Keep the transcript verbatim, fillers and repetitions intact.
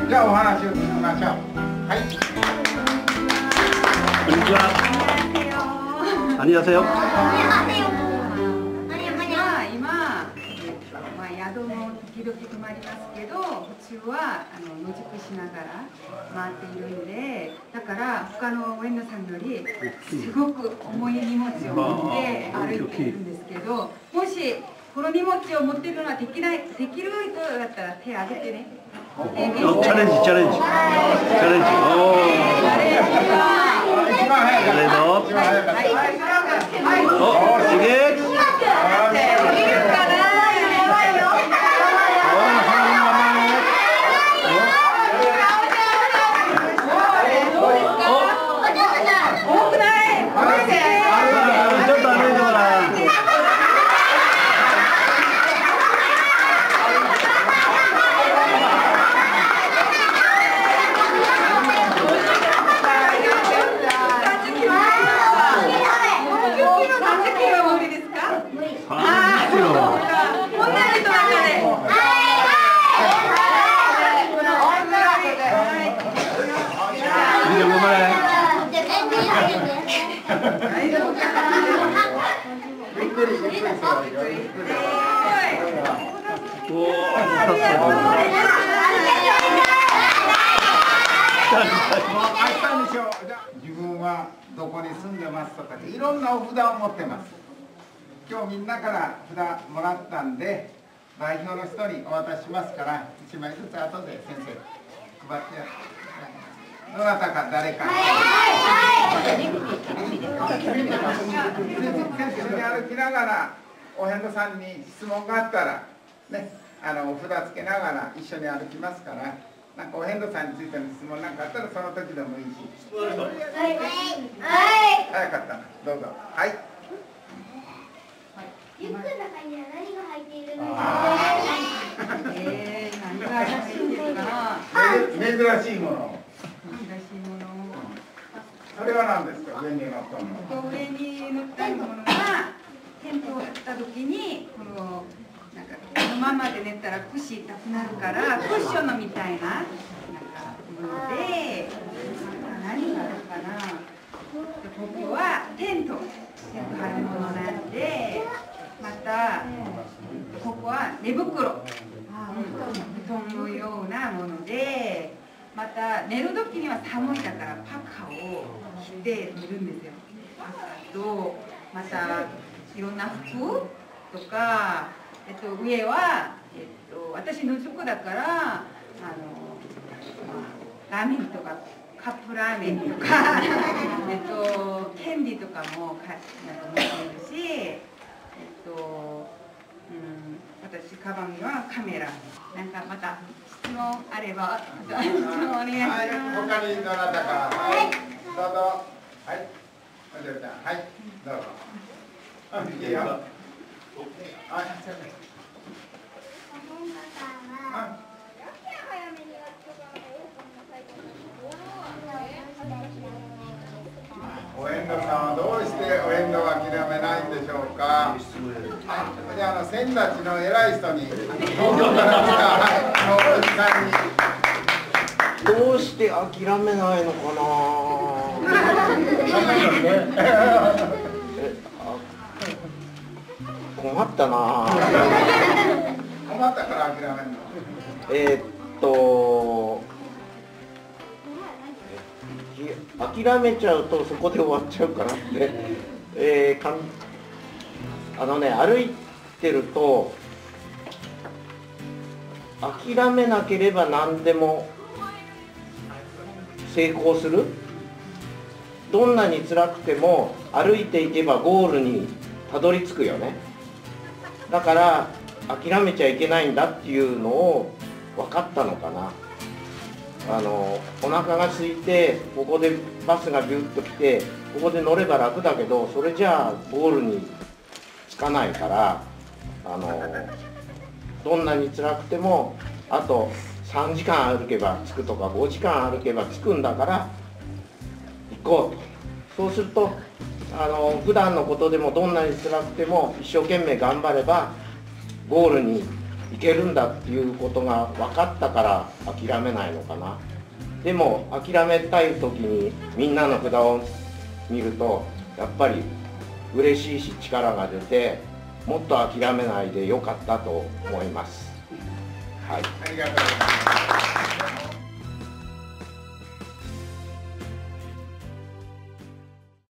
じゃあお話を聞きましょう。はい。 こんにちは。안녕하세요。 宿も時々泊まりますけど、途中はあの野宿しながら回っているんで、だから他のお縁野さんよりすごく重い荷物を持って歩いているんですけど、もしこの荷物を持っているのはできない、できる人だったら手を挙げてね。 チャレンジチャレンジチャレンジ。チャレンジ。おお。お、すげえ。 自分はどこに住んでますとかいろんなお札を持ってます。今日みんなから札もらったんで代表の人にお渡ししますから、いちまいずつ後で先生配ってやる。どなたか誰か。一緒に歩きながらお遍路さんに質問があったらね、あのお札つけながら一緒に歩きますから、なんかお遍路さんについての質問なんかあったらその時でもいいし。はいはい早かったな、どうぞ。はい。 リュックの中には何が入っているのか。 えー、何が入っているかな。 珍しいもの。 珍しいもの。 それは何ですか、上に乗ったもの。 上に乗ったものがテントを張った時にこのなんかこのままで寝たら腰痛くなるからクッションのみたいななんかもので、何があるかな。ここはテントテント張るものなんで、またここは寝袋、布団のようなもので、また寝る時には寒いだからパカを着て寝るんですよ。パカとまたいろんな服とか、えっと、上は、えっと、私野宿だからあの、ラーメンとかカップラーメンとかえっとキャンディーとかもかなんか持っているし、えっと、うん、私カバンにはカメラ、なんかまた質問あれば質問お願いします。はい、 他にどなたか。はい、どうぞ。はい、お嬢ちゃん、はい、どうぞ。あ、いいよ。あ、お遍路さんはどうしてお遍路を諦めないんでしょうか。じゃあ、あの先達の偉い人に東京から来たあのおじさんにどうして諦めないのかな。困ったな。 困ったから諦めるの。 えーっと諦めちゃうとそこで終わっちゃうかなって、えー、かんあのね歩いてると諦めなければ何でも成功する。どんなに辛くても歩いていけばゴールにたどり着くよね。だから諦めちゃいけないんだっていうのを分かったのかな。あのお腹が空いてここでバスがビュッと来てここで乗れば楽だけど、それじゃあゴールに着かないから、あのどんなに辛くてもあとさんじかん歩けば着くとかごじかん歩けば着くんだから行こうと。そうするとあの普段のことでもどんなに辛くても一生懸命頑張ればゴールにいけるんだっていうことが分かったから諦めないのかな。でも諦めたい時にみんなの札を見るとやっぱり嬉しいし力が出て、もっと諦めないでよかったと思います。はい、 ありがとうございます。